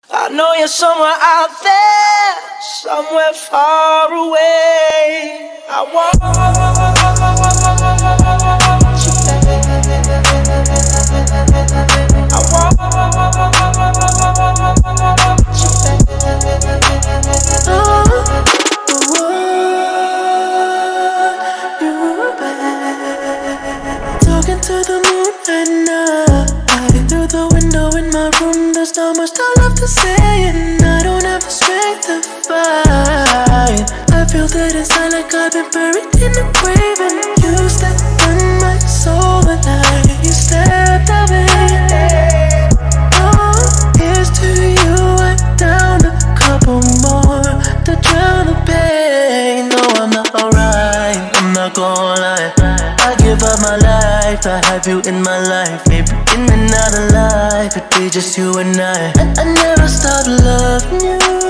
I know you're somewhere out there, somewhere far away. I want you back. I want you back. You back. Talking to the moon at night. Through the window in my room, there's not much I love to say, and I don't have the strength to fight. I feel that inside like I've been buried in a grave, and you stepped on my soul at night. You stepped away. Oh, here's to you. I downed a couple more to drown the pain. No, I'm not alright. I'm not gonna lie. I give up my life to have you in my life. Maybe in another life it'd be just you and I never stopped loving you.